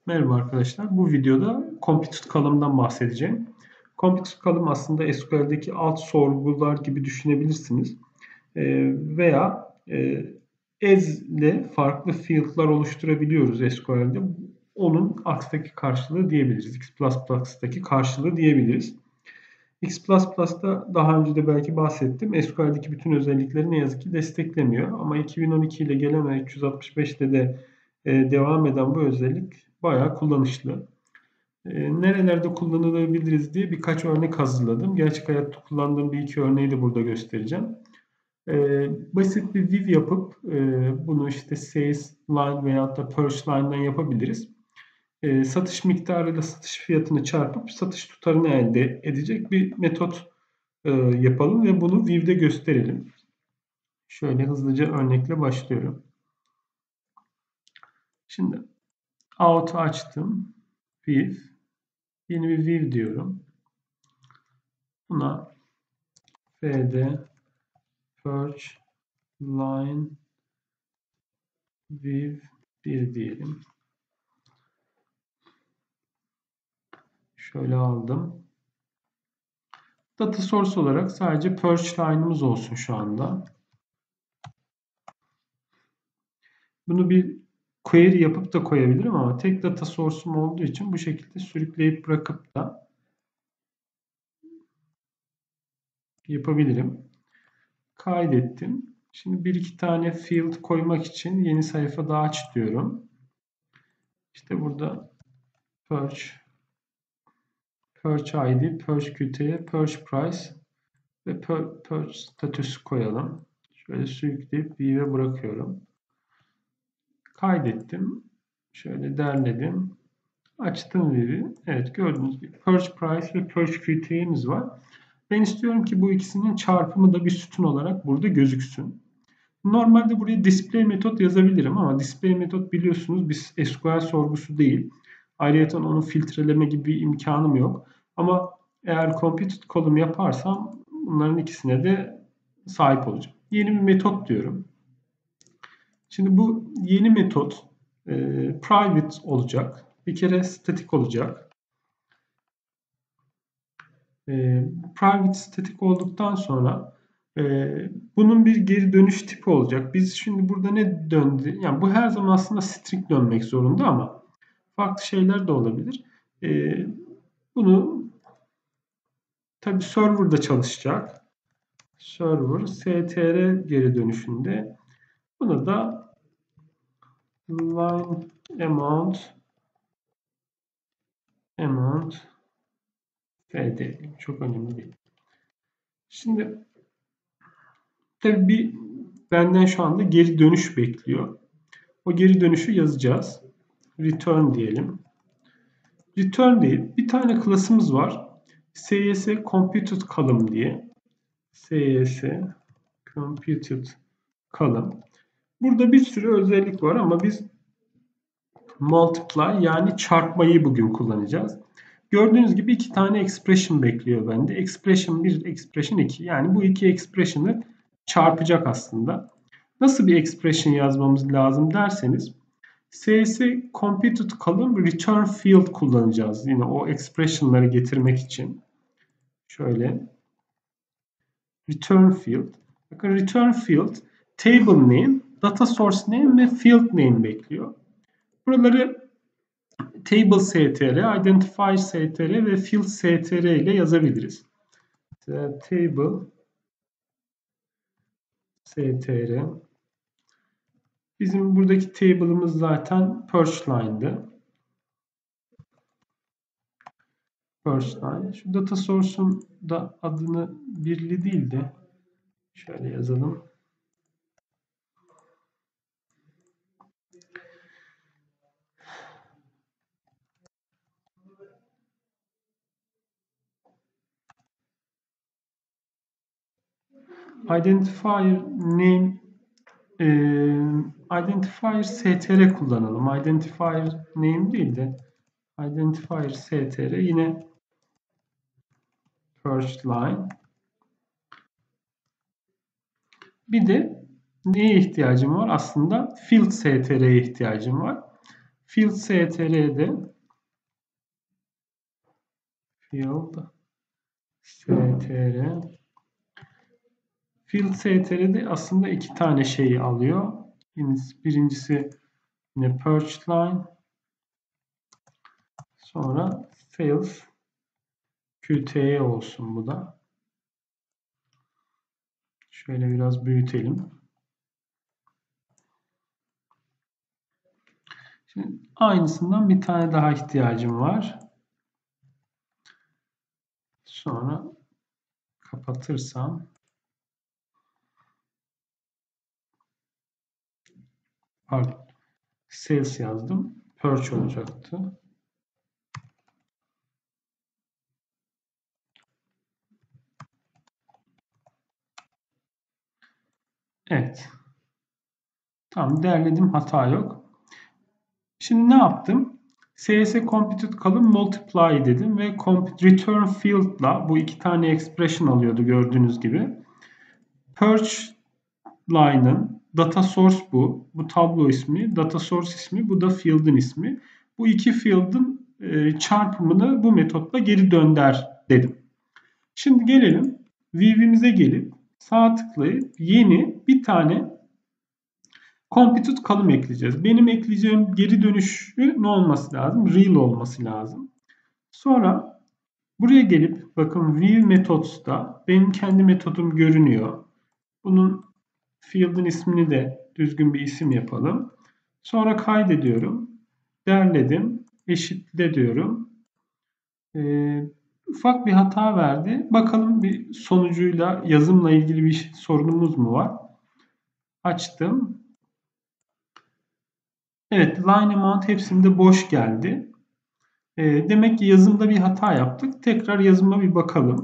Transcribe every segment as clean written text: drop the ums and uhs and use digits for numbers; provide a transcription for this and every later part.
Merhaba arkadaşlar. Bu videoda computed column'dan bahsedeceğim. Computed column aslında SQL'deki alt sorgular gibi düşünebilirsiniz. Veya as ile farklı field'lar oluşturabiliyoruz SQL'de. Onun akstaki karşılığı diyebiliriz. X++'daki karşılığı diyebiliriz. X++'da daha önce de belki bahsettim. SQL'deki bütün özellikleri ne yazık ki desteklemiyor. Ama 2012 ile gelen ve 365'te de devam eden bu özellik bayağı kullanışlı. Nerelerde kullanılabiliriz diye birkaç örnek hazırladım. Gerçek hayatta kullandığım bir iki örneği de burada göstereceğim. Basit bir div yapıp bunu işte sales line veyahut da purchase line'dan yapabiliriz. Satış miktarıyla satış fiyatını çarpıp satış tutarını elde edecek bir metot yapalım ve bunu View'de gösterelim. Şöyle hızlıca örnekle başlıyorum. Şimdi out'u açtım. View. Yeni bir view diyorum. Buna fd purge line view 1 diyelim. Şöyle aldım. Data source olarak sadece purge line'ımız olsun şu anda. Bunu bir query yapıp da koyabilirim ama tek data source'um olduğu için bu şekilde sürükleyip bırakıp da yapabilirim. Kaydettim. Şimdi bir iki tane field koymak için yeni sayfa daha aç diyorum. İşte burada purge ID, purge QT'ye, purge price ve purge status koyalım. Şöyle sürükleyip view'e bırakıyorum. Kaydettim. Şöyle derledim. Açtım view'i. Evet, gördüğünüz gibi purge price ve purge QT'miz var. Ben istiyorum ki bu ikisinin çarpımı da bir sütun olarak burada gözüksün. Normalde buraya display metot yazabilirim ama display metot biliyorsunuz bir SQL sorgusu değil. Ayrıca onu filtreleme gibi bir imkanım yok. Ama eğer computed column yaparsam bunların ikisine de sahip olacağım. Yeni bir metot diyorum. Şimdi bu yeni metot private olacak. Bir kere statik olacak. Private statik olduktan sonra bunun bir geri dönüş tipi olacak. Biz şimdi burada ne döndü? Yani bu her zaman aslında string dönmek zorunda ama farklı şeyler de olabilir. Bunu tabii server'da çalışacak. Server str geri dönüşünde bunu da line amount fd çok önemli değil. Şimdi tabii bir benden şu anda geri dönüş bekliyor. O geri dönüşü yazacağız. Return diyelim. Return değil. Bir tane klasımız var. sys computed column diye. sys computed column. Burada bir sürü özellik var ama biz multiply yani çarpmayı bugün kullanacağız. Gördüğünüz gibi iki tane expression bekliyor bende. Expression 1, expression 2. Yani bu iki expression'ı çarpacak aslında. Nasıl bir expression yazmamız lazım derseniz CS computed column return field kullanacağız. Yine o expression'ları getirmek için. Şöyle return field. Bakın return field table name, data source name ve field name bekliyor. Buraları table str, identifier str ve field str ile yazabiliriz. Table str. Bizim buradaki table'ımız zaten purge line'dı. Purge line. Şu data source'un da adını birli değil de şöyle yazalım. Identifier name identifier str kullanalım. Identifier name değil de identifier str yine first line. Bir de neye ihtiyacım var? Aslında field str'ye ihtiyacım var. Field str'de Field str'de aslında iki tane şeyi alıyor. Birincisi yine purge line, sonra sales QTE olsun bu da. Şöyle biraz büyütelim. Şimdi aynısından bir tane daha ihtiyacım var. Sonra kapatırsam, pardon, sales yazdım. Purge olacaktı. Evet. Tamam, derledim, hata yok. Şimdi ne yaptım? CS computed column multiply dedim ve return field'la bu iki tane expression alıyordu gördüğünüz gibi. Purge line'ın data source bu. Bu tablo ismi, data source ismi, bu da field'ın ismi. Bu iki field'ın çarpımını bu metotla geri dönder dedim. Şimdi gelelim view'imize gelip sağ tıklayıp yeni bir tane computed column ekleyeceğiz. Benim ekleyeceğim geri dönüşü ne olması lazım? Real olması lazım. Sonra buraya gelip bakın view metods'ta benim kendi metodum görünüyor. Bunun field'ın ismini de düzgün bir isim yapalım. Sonra kaydediyorum. Derledim. Eşitle diyorum. Ufak bir hata verdi. Bakalım bir sonucuyla yazımla ilgili bir sorunumuz mu var? Açtım. Evet, line amount hepsinde boş geldi. Demek ki yazımda bir hata yaptık. Tekrar yazıma bir bakalım.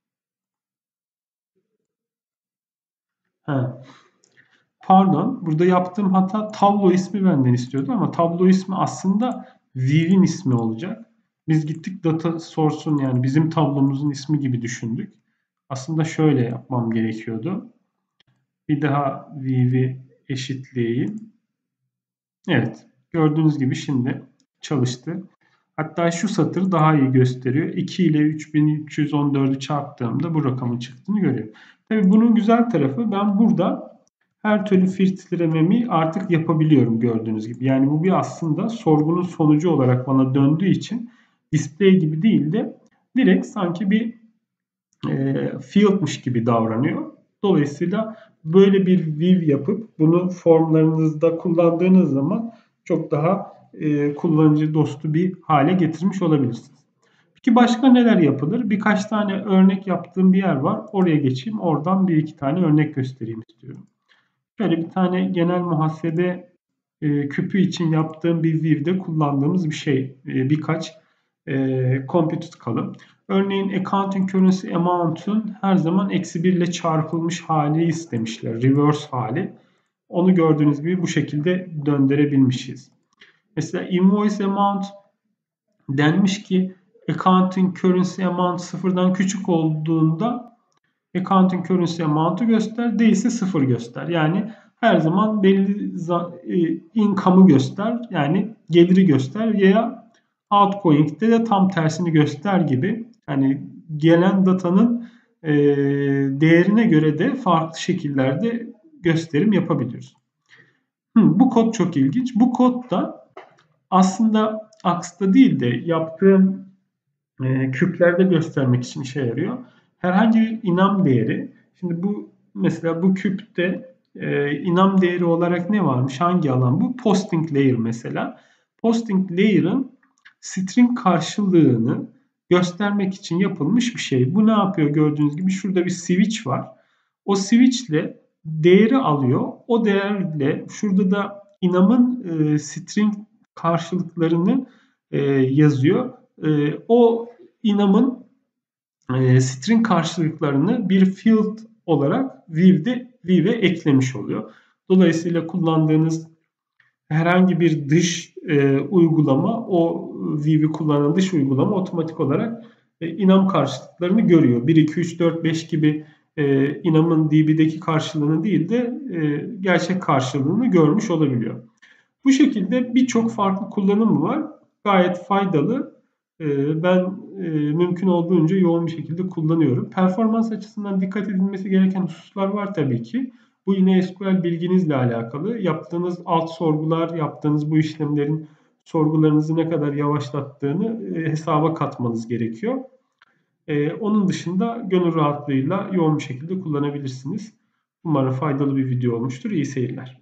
Pardon, burada yaptığım hata tablo ismi benden istiyordu ama tablo ismi aslında view'in ismi olacak. Biz gittik data source'un, yani bizim tablomuzun ismi gibi düşündük. Aslında şöyle yapmam gerekiyordu. Bir daha view'i eşitleyeyim. Evet, gördüğünüz gibi şimdi çalıştı. Hatta şu satır daha iyi gösteriyor. 2 ile 3314'ü çarptığımda bu rakamın çıktığını görüyorum. Tabii bunun güzel tarafı, ben burada her türlü filtrelememi artık yapabiliyorum gördüğünüz gibi. Yani bu bir aslında sorgunun sonucu olarak bana döndüğü için display gibi değil de direkt sanki bir field'mış gibi davranıyor. Dolayısıyla böyle bir view yapıp bunu formlarınızda kullandığınız zaman çok daha kullanıcı dostu bir hale getirmiş olabilirsiniz. Peki başka neler yapılır? Birkaç tane örnek yaptığım bir yer var. Oraya geçeyim. Oradan bir iki tane örnek göstereyim istiyorum. Şöyle bir tane genel muhasebe küpü için yaptığım bir view'de kullandığımız bir şey. Birkaç computed column. Örneğin accounting currency amount'un her zaman -1 ile çarpılmış hali istemişler. Reverse hali. Onu gördüğünüz gibi bu şekilde döndürebilmişiz. Mesela invoice amount denmiş ki accounting currency amount sıfırdan küçük olduğunda accounting currency amount'u göster, değilse 0 göster. Yani her zaman belli income'ı göster, yani geliri göster, veya outgoing'de de tam tersini göster gibi. Yani gelen datanın değerine göre de farklı şekillerde gösterim yapabiliyoruz. Bu kod çok ilginç. Bu kod da aslında Ax'ta değil de yaptığım küplerde göstermek için işe yarıyor. Herhangi bir inam değeri. Şimdi bu mesela bu küpte inam değeri olarak ne varmış? Hangi alan bu? Posting layer mesela. Posting layer'ın string karşılığını göstermek için yapılmış bir şey. Bu ne yapıyor gördüğünüz gibi? Şurada bir switch var. O switchle değeri alıyor. O değerle şurada da inamın string karşılıklarını yazıyor. O inamın string karşılıklarını bir field olarak view'e eklemiş oluyor. Dolayısıyla kullandığınız herhangi bir dış uygulama, o view'i kullanan dış uygulama otomatik olarak inam karşılıklarını görüyor. 1, 2, 3, 4, 5 gibi inamın DB'deki karşılığını değil de gerçek karşılığını görmüş olabiliyor. Bu şekilde birçok farklı kullanımı var. Gayet faydalı. Ben mümkün olduğunca yoğun bir şekilde kullanıyorum. Performans açısından dikkat edilmesi gereken hususlar var tabii ki. Bu yine SQL bilginizle alakalı. Yaptığınız alt sorgular, yaptığınız bu işlemlerin sorgularınızı ne kadar yavaşlattığını hesaba katmanız gerekiyor. Onun dışında gönül rahatlığıyla yoğun bir şekilde kullanabilirsiniz. Umarım faydalı bir video olmuştur. İyi seyirler.